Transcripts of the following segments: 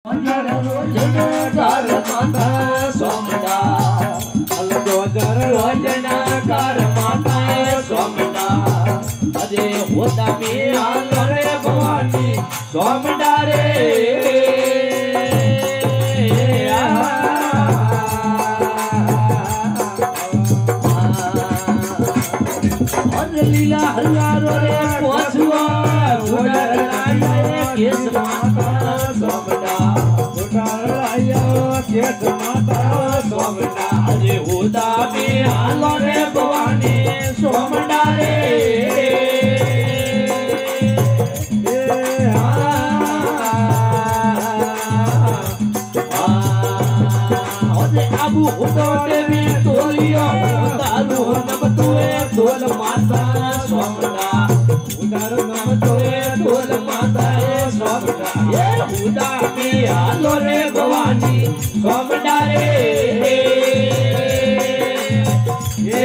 लीला हजारो रे पोछुआ उडर लाया केस माता सोमना उडर लाया केस माता सोमना अरे उदा में आलो रे भवानी सोमना रे अबू उदो देवी तोलियो दारू नब तुए तोल माता सोमना उदार नब तुए तोल माता सोमना ये उदा में आलो रे भवानी सोमना रे ये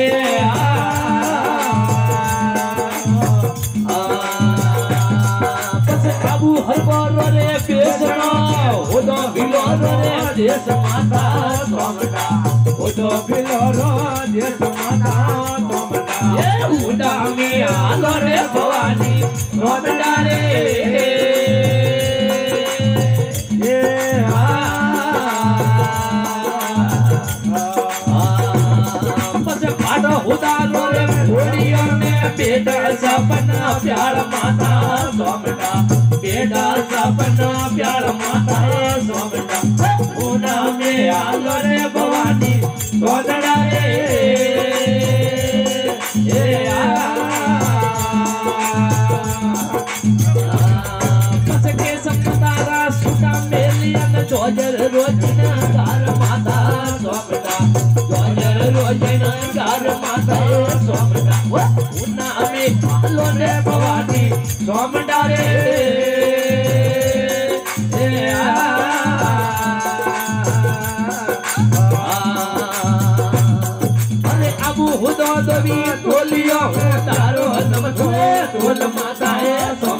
बस अबू हरबर रे केसना उदो बिलो रे देश माता सोमना उदो बिलो देश माता सोमना ये उदा में आलो रे भवानी सोमना रे ये बस फाटो उदारो रे घोड़ियों में बेटा सपना प्यार माता सोमना बेटा सपना प्यार माता सोमना उदा में आलो रे भवानी सोमना रे बस के सपतारा सुटा मेलियन जोजर रोजना कार माता सोमना जोजर रोजना कार माता सोमना उना में आलो रे भवानी सोमना रे अरे अबू हुदो दबी तोलियो तारो नम तोल माता है।